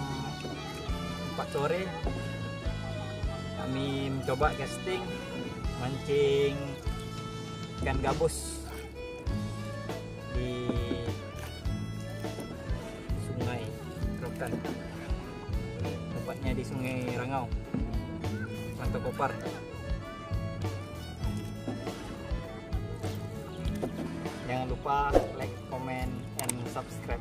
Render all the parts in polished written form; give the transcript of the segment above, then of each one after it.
4 sore kami mencoba casting mancing ikan gabus di Sungai Rokan, tepatnya di Sungai Rangau, Rantau Kopar. Jangan lupa like, comment, and subscribe.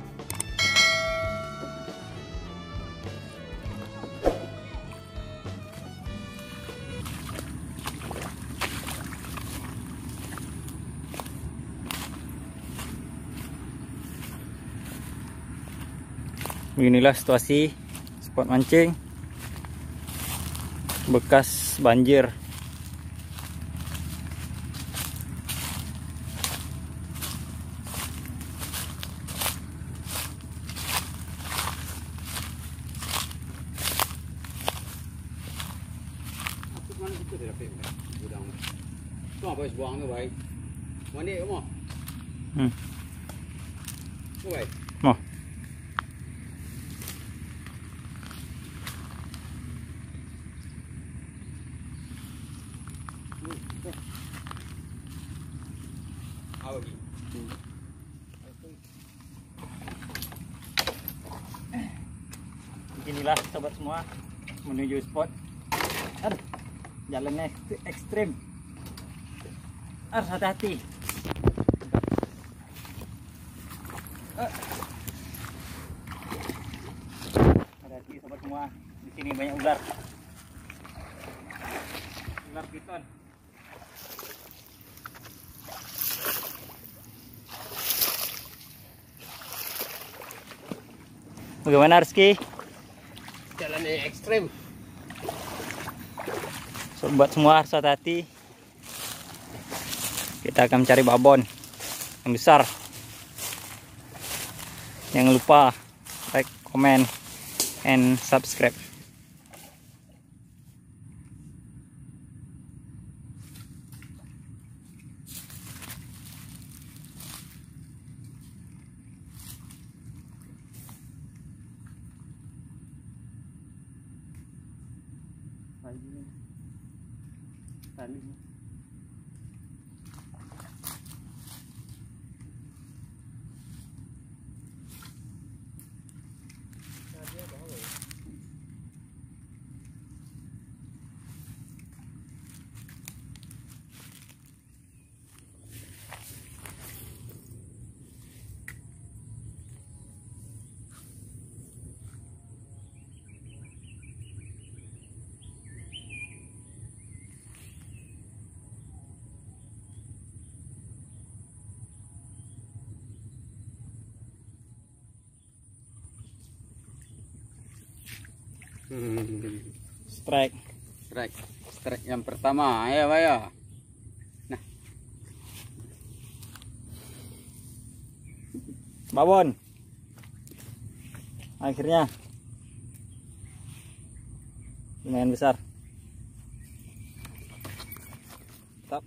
Beginilah situasi spot mancing bekas banjir. Tu apa buang tu baik. Mana dia mau? Tu baik. Mau. Awak ni. Beginilah sobat semua menuju spot. Aduh, jalannya ekstrim. Harus hati-hati. Hati-hati sobat semua. Di sini banyak ular. Ular piton. Bagaimana Rizky? Jalannya ekstrim. Sobat semua harus hati-hati. Kita akan mencari babon yang besar. Jangan lupa like, comment, and subscribe. Tali. Strike. Strike yang pertama. Ayo, ayo. Nah, babon. Akhirnya lumayan besar. Stop.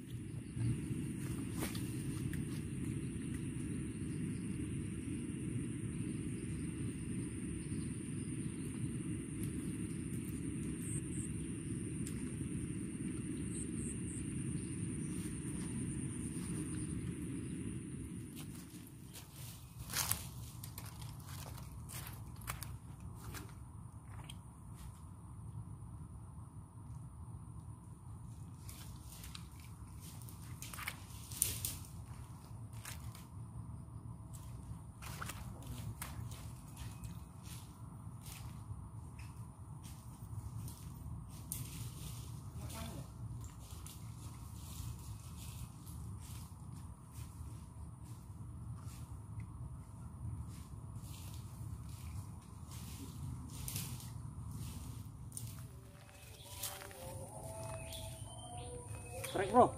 strike bro.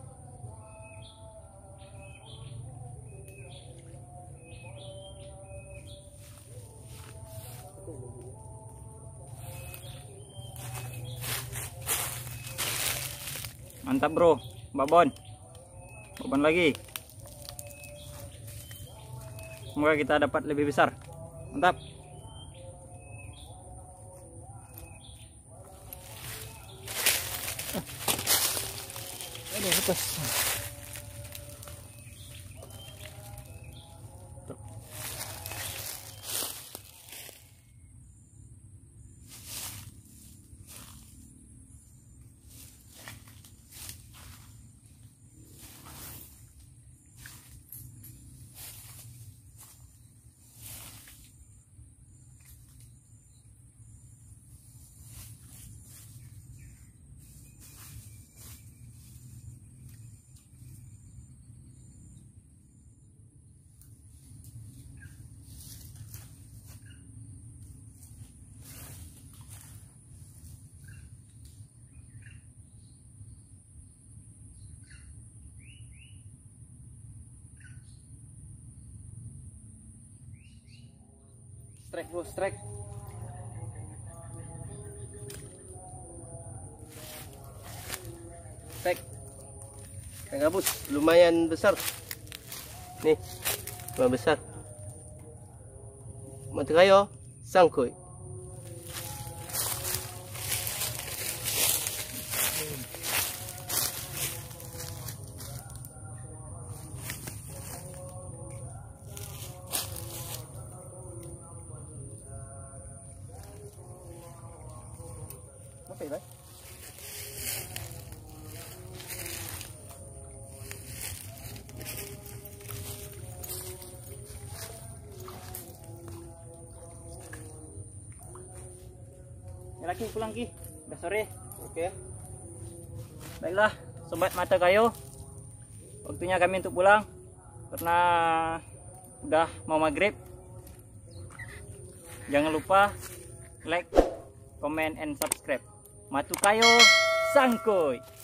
Mantap bro, babon lagi. Semoga kita dapat lebih besar. Mantap. Strike bro, strike. Strike. Kang Gabus, lumayan besar. Nih, lumayan besar. Mati kayo, sangkoy. Okay ba? Lagi pulang Ki. Udah sore. Oke. Baiklah, sobat mata kayu. Waktunya kami untuk pulang karena udah mau maghrib. Jangan lupa like, comment, and subscribe. Matu kayo, sangkoy.